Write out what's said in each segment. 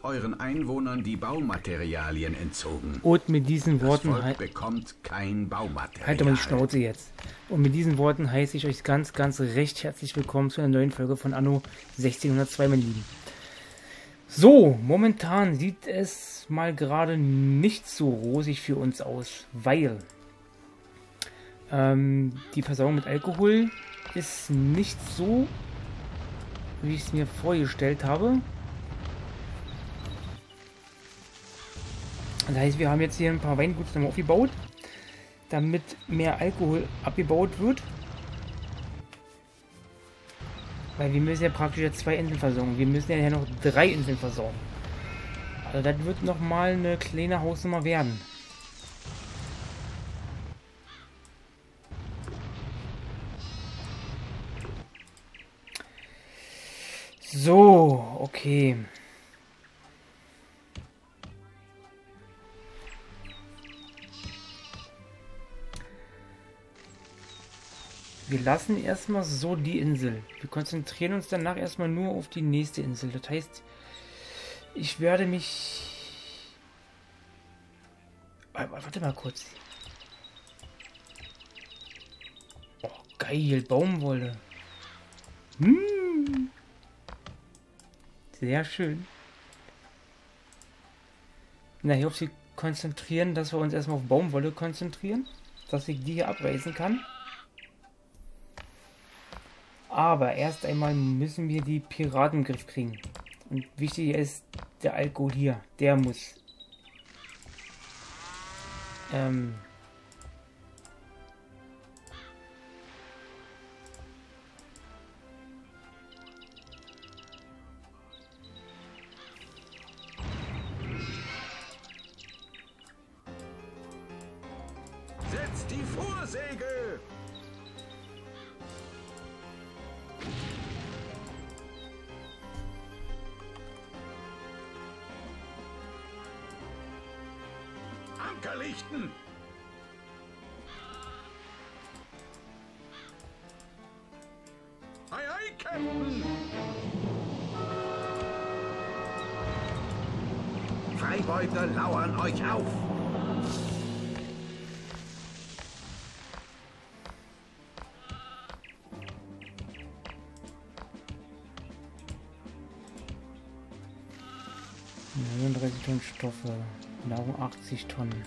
euren Einwohnern die Baumaterialien entzogen. Und mit diesen Worten... Das Volk bekommt kein Baumaterial. Halt doch mal die Schnauze jetzt. Und mit diesen Worten heiße ich euch ganz, ganz recht herzlich willkommen zu einer neuen Folge von Anno 1602, meine Lieben. So, momentan sieht es mal gerade nicht so rosig für uns aus, weil die Versorgung mit Alkohol ist nicht so, wie ich es mir vorgestellt habe. Das heißt, wir haben jetzt hier ein paar Weinguts nochmal aufgebaut, damit mehr Alkohol abgebaut wird. Weil wir müssen ja praktisch jetzt 2 Inseln versorgen. Wir müssen ja noch 3 Inseln versorgen. Also das wird nochmal eine kleine Hausnummer werden. So, okay. Wir lassen erstmal so die Insel. Wir konzentrieren uns danach erstmal nur auf die nächste Insel. Das heißt, ich werde mich... Warte mal kurz. Oh, geil, Baumwolle. Sehr schön. Na, hier auf sie konzentrieren, dass wir uns erstmal auf Baumwolle konzentrieren. Dass ich die hier abreißen kann. Aber erst einmal müssen wir die Piraten im Griff kriegen. Und wichtig ist der Alkohol hier. Der muss. Setzt die Vorsegel! Anker lichten! Ei, ei, Captain! Freibeuter lauern euch auf! Tonnen Stoffe, Nahrung 80 Tonnen.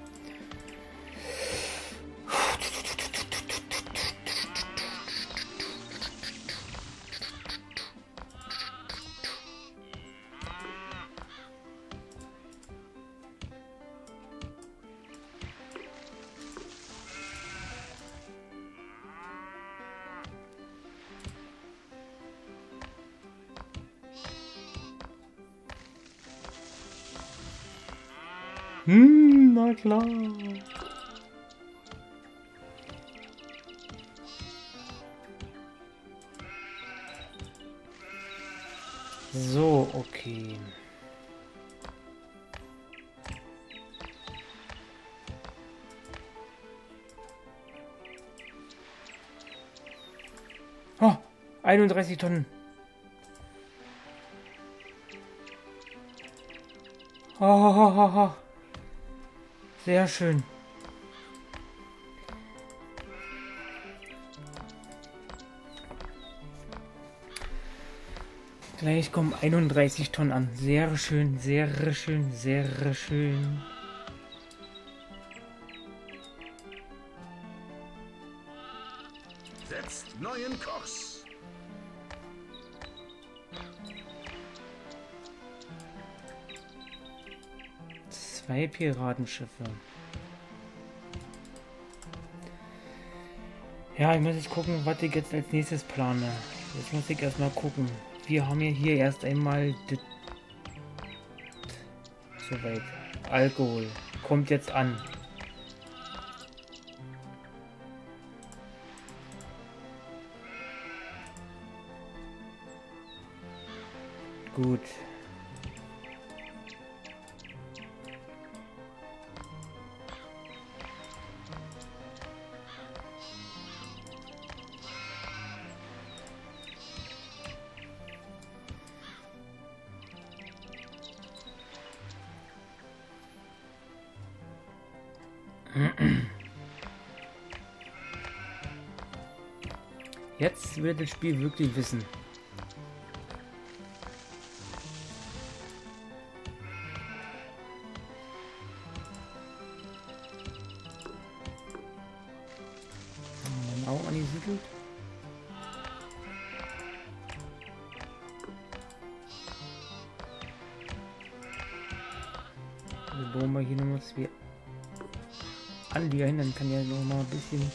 Na klar. So, okay. Oh, 31 Tonnen. Oh. Sehr schön. Gleich kommen 31 Tonnen an. Sehr schön, sehr schön, sehr schön. Setzt neuen Kurs! 2 Piratenschiffe. Ja, ich muss jetzt gucken, was ich jetzt als nächstes plane. Jetzt muss ich erstmal gucken. Wir haben ja hier erst einmal soweit. Alkohol. Kommt jetzt an. Gut. Jetzt wird das Spiel wirklich wissen. Auch angesiedelt. Also bauen wir hier nochmal zwei Anlieger hin, dann kann ja noch mal ein bisschen.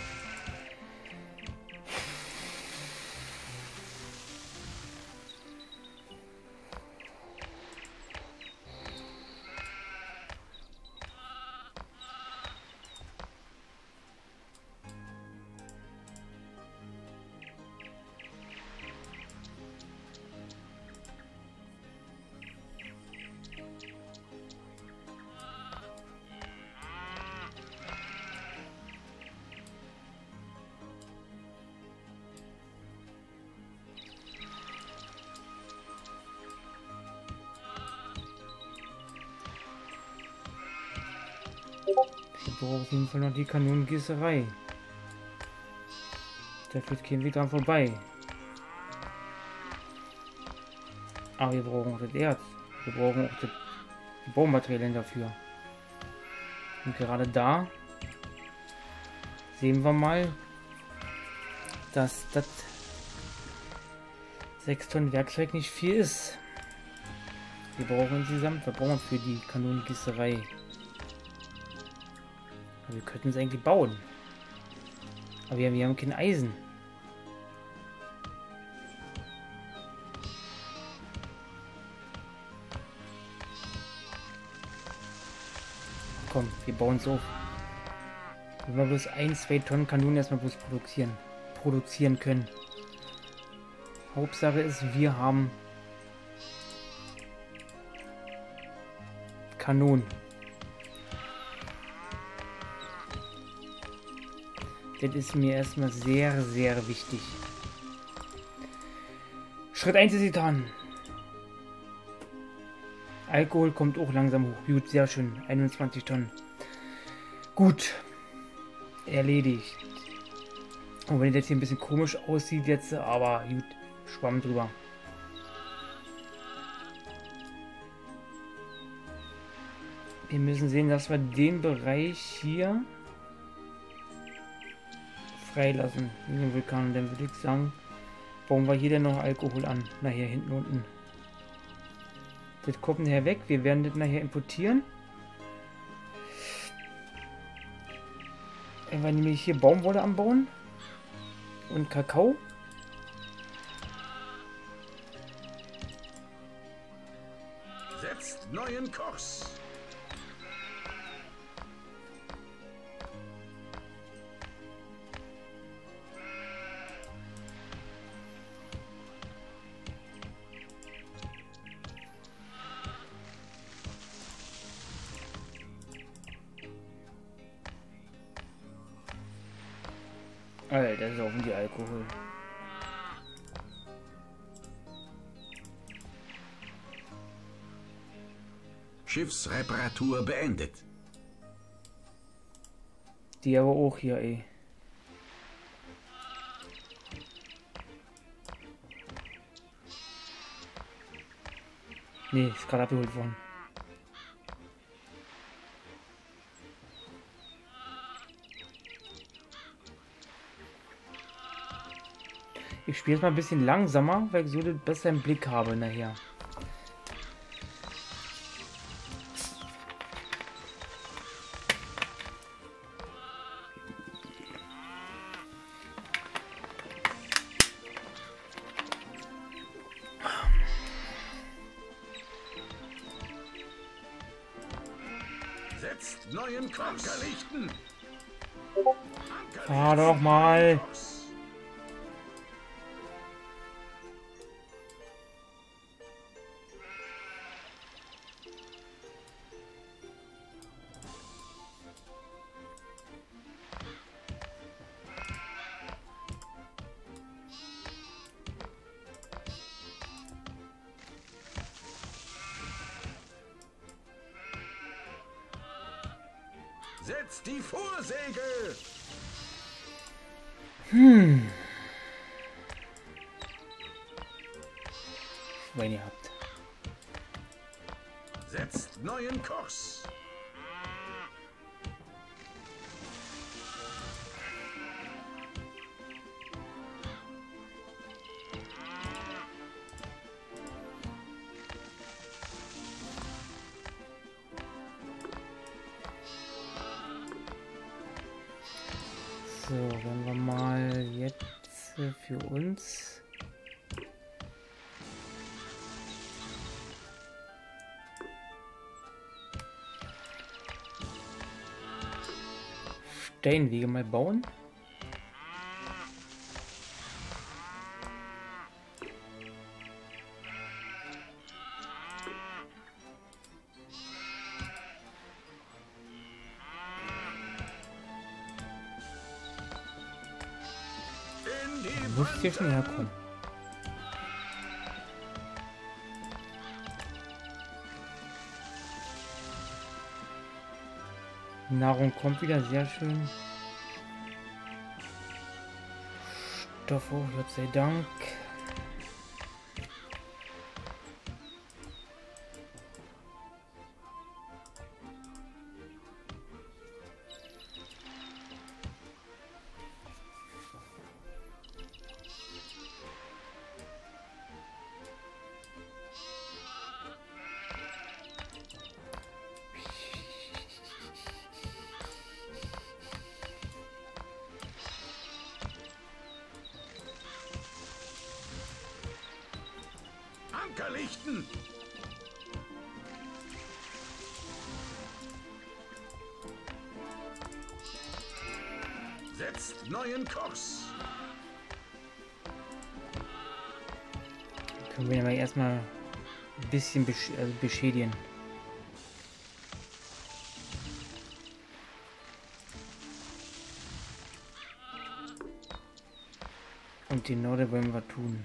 Ich brauche auf jeden Fall noch die Kanonengießerei. Da führt kein Weg dran vorbei. Aber wir brauchen auch das Erz. Wir brauchen auch die Baumaterialien dafür. Und gerade da sehen wir mal, dass das 6 Tonnen Werkzeug nicht viel ist. Wir brauchen insgesamt, wir brauchen für die Kanonengießerei. Wir könnten es eigentlich bauen. Aber wir haben kein Eisen. Komm, wir bauen es auf. Wenn wir bloß 1-2 Tonnen Kanonen erstmal bloß produzieren können. Hauptsache ist, wir haben Kanonen. Das ist mir erstmal sehr, sehr wichtig. Schritt 1 ist getan. Alkohol kommt auch langsam hoch. Gut, sehr schön. 21 Tonnen. Gut. Erledigt. Und wenn das jetzt hier ein bisschen komisch aussieht jetzt, aber gut, Schwamm drüber. Wir müssen sehen, dass wir den Bereich hier freilassen in den Vulkan. Dann würde ich sagen, bauen wir hier dann noch Alkohol an. Nachher hinten unten. Das kommt nachher weg. Wir werden das nachher importieren. Wir werden nämlich hier Baumwolle anbauen. Und Kakao. Setzt neuen Kurs. Alter, saufen die Alkohol. Schiffsreparatur beendet. Die aber auch hier, ey. Nee, ist gerade abgeholt worden. Ich spiele es mal ein bisschen langsamer, weil ich so das besser im Blick habe nachher. Setzt neuen Kurs. Anker lichten. Fahr doch mal. Setzt die Vorsegel! Schwein gehabt. Setzt neuen Kurs! So, wenn wir mal jetzt für uns Steinwege mal bauen. Muss hier schon herkommen. Nahrung kommt wieder, sehr schön. Stoff hoch, Gott sei Dank. Anker lichten! Setzt neuen Kurs! Können wir aber erstmal ein bisschen beschädigen. Und genau das wollen wir tun.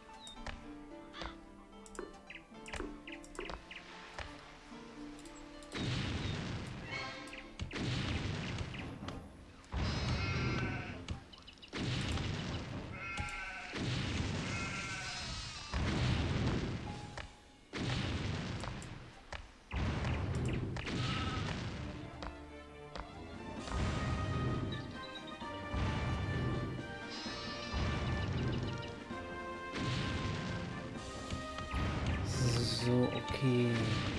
So, okay.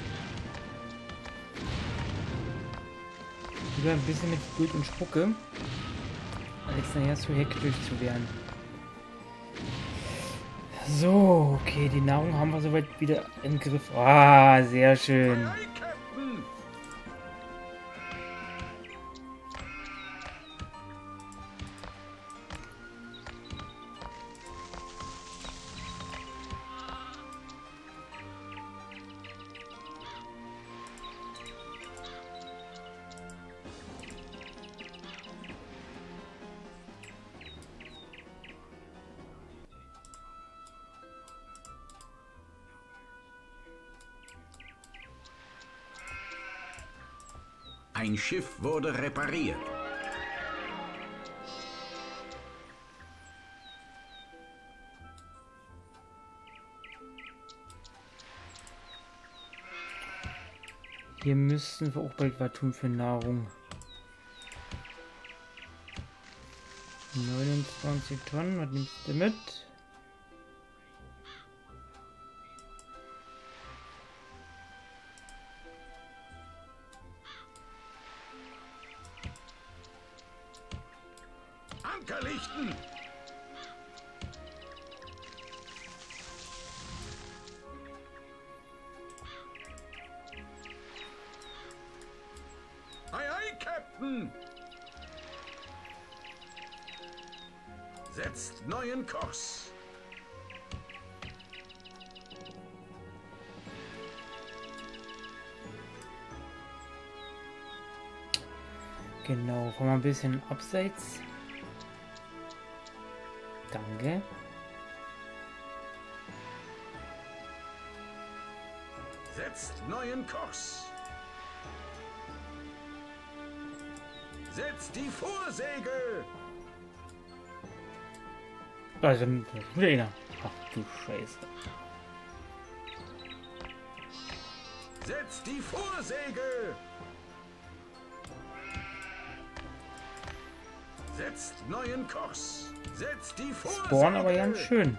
Lieber ein bisschen mit Blut und Spucke, als nachher so hektisch zu werden. So, okay, die Nahrung haben wir soweit wieder im Griff. Ah, sehr schön. Ei, Captain! Ein Schiff wurde repariert. Hier müssten wir auch bald was tun für Nahrung. 29 Tonnen, was nimmst du mit? Anker lichten! Ei, ei, Captain! Setzt neuen Kurs! Genau, fahren wir ein bisschen abseits. Danke. Setzt neuen Kurs! Setzt die Vorsegel! Also, wieder einer. Ach du Scheiße. Setzt die Vorsegel! Setzt neuen Kurs! Setzt die Vorsegel! Spawn aber ganz schön.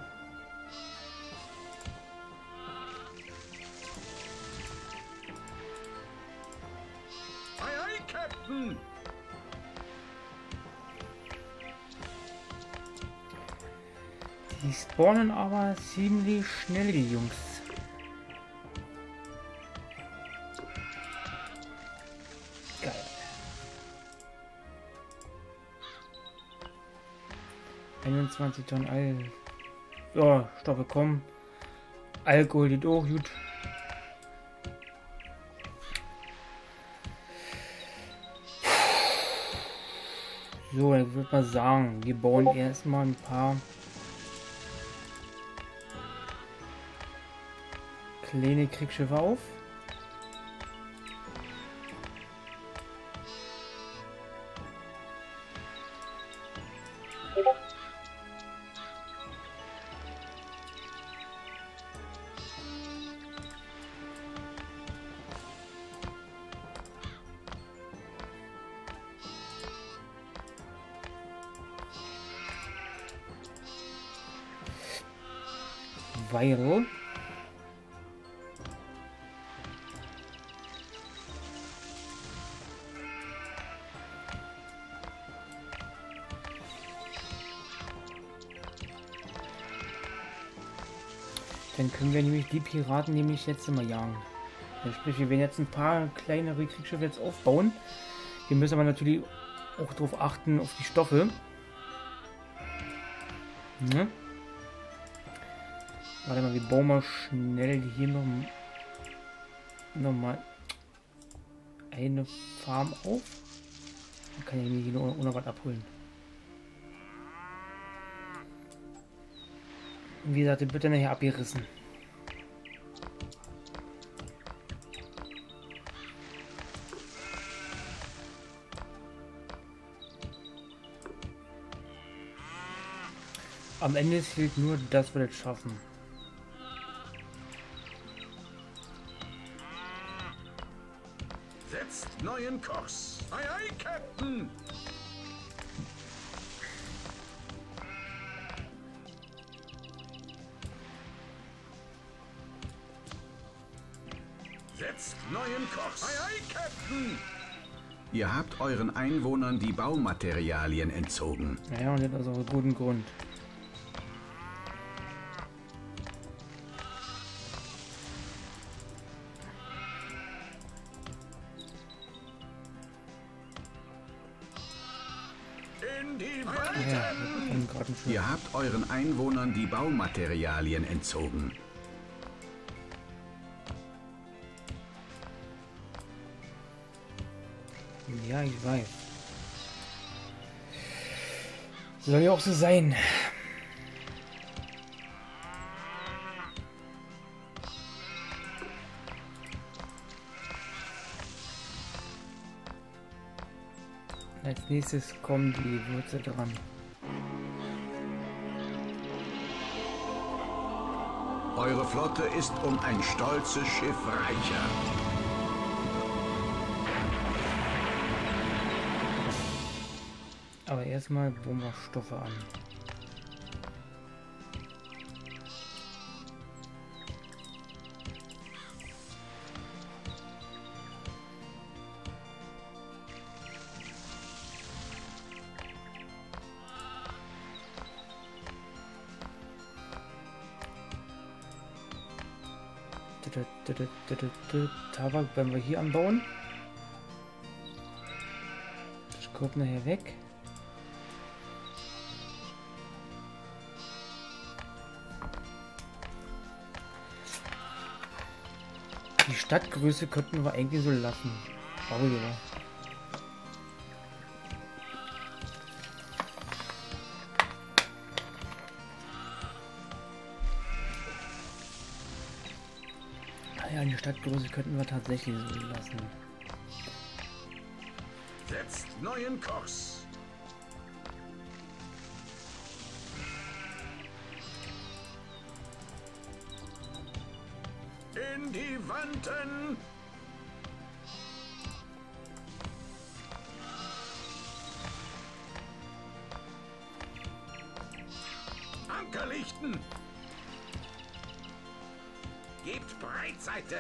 Ei, ei, Captain! Die spawnen aber ziemlich schnell, die Jungs. Geil. ...21 Tonnen Alkohol. Ja, Stoffe kommen. Alkohol geht auch gut. So, ich würde mal sagen, wir bauen erstmal ein paar kleine Kriegsschiffe auf. Weil dann können wir nämlich die Piraten nämlich jetzt immer jagen. Ja, sprich, wir werden jetzt ein paar kleinere Kriegsschiffe jetzt aufbauen. Wir müssen aber natürlich auch darauf achten, auf die Stoffe. Ne? Warte mal, wir bauen mal schnell hier noch mal eine Farm auf. Dann kann ich mir hier noch was abholen. Wie gesagt, bitte nachher abgerissen. Am Ende fehlt nur, dass wir das schaffen. Setzt neuen Kurs! Ei, ei, Captain! Setzt neuen Kurs! Ei, ei, Captain! Ihr habt euren Einwohnern die Baumaterialien entzogen. Naja, und das ist auch einen guten Grund. Ja, ihr habt euren Einwohnern die Baumaterialien entzogen. Ja, ich weiß. Soll ja auch so sein. Als nächstes kommen die Würze dran. Eure Flotte ist um ein stolzes Schiff reicher. Aber erstmal bauen wir Stoffe an. Tabak werden wir hier anbauen. Das kommt nachher weg. Die Stadtgröße könnten wir eigentlich so lassen. Oh ja. Ja, die Stadtgröße könnten wir tatsächlich so lassen. Setzt neuen Kurs. In die Wanten. Anker lichten. Gebt Breitseite.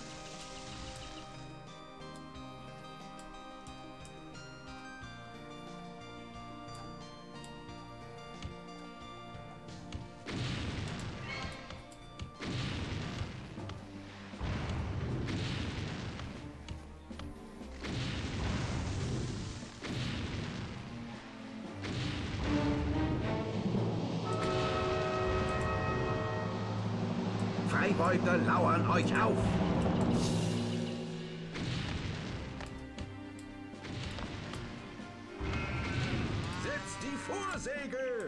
Freibeuter lauern euch auf. Setzt die Vorsegel.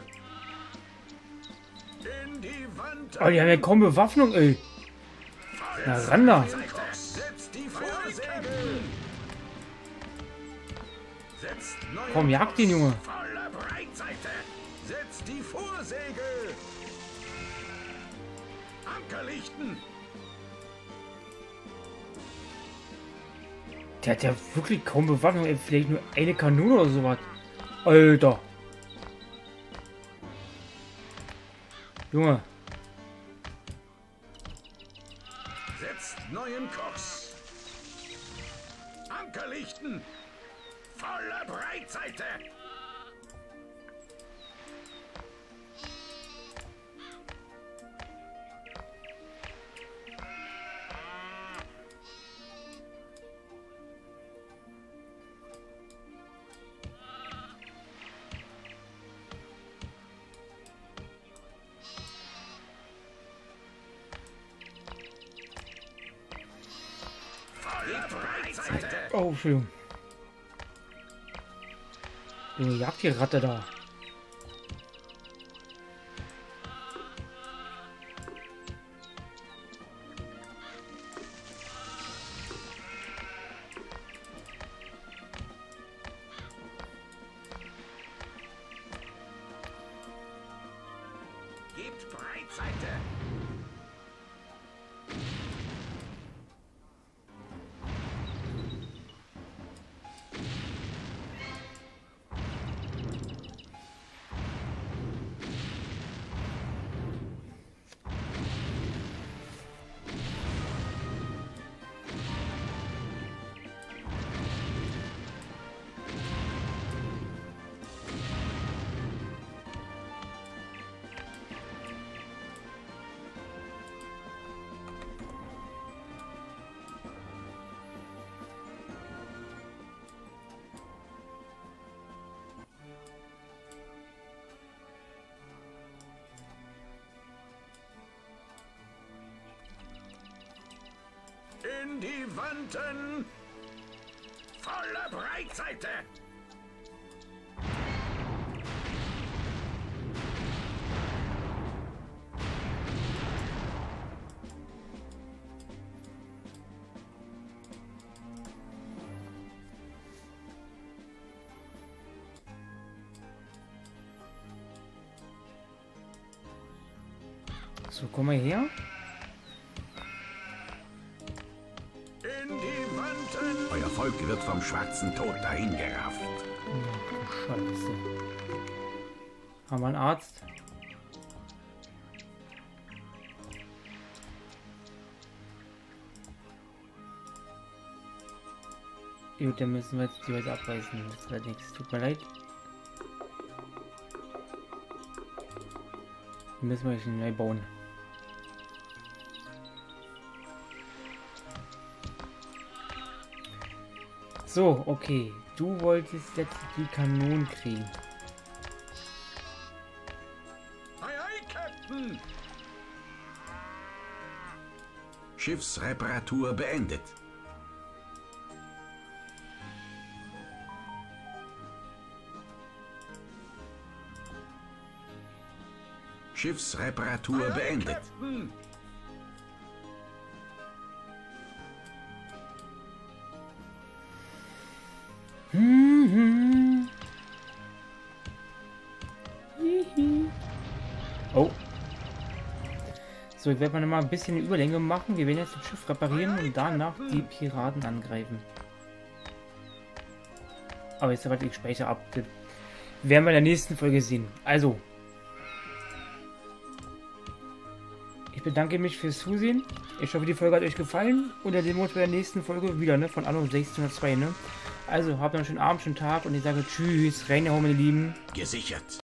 In die Wand. Oh, die haben ja kaum Bewaffnung, ey. Na, ran da. Setzt die Vorsegel. Setzt neue Komm, jagt den, Junge. voller Breitseite. Setzt die Vorsegel. Anker lichten. Der hat ja wirklich kaum Bewaffnung, ey. Vielleicht nur eine Kanone oder sowas. Alter. Junge. Setzt neuen Kurs. Anker lichten. Voller Breitseite. Voller Breitseite. Oh, Entschuldigung. Junge, jagt die Ratte da. Gebt Breitseite. In die Wanten. Voller Breitseite. So, komm mal her. In die Wanten. Euer Volk wird vom schwarzen Tod dahingerafft. Ach, du Scheiße. Haben wir einen Arzt? Gut, dann müssen wir jetzt die Leute abreißen. Das wird nichts. Tut mir leid. Dann müssen wir euch neu bauen. So, okay. Du wolltest jetzt die Kanonen kriegen. Ei, ei, Captain. Schiffsreparatur beendet. Schiffsreparatur beendet. Captain. Oh. So, ich werde mal ein bisschen Überlänge machen. Wir werden jetzt das Schiff reparieren und danach die Piraten angreifen. Aber jetzt warte ich Speicher ab. Das werden wir in der nächsten Folge sehen. Also. Ich bedanke mich fürs Zusehen. Ich hoffe, die Folge hat euch gefallen. Und dann sehen wir uns bei der nächsten Folge wieder, ne? Von Anno 1602, ne? Also, habt noch einen schönen Abend, schönen Tag. Und ich sage Tschüss. Reingehauen, meine Lieben. Gesichert.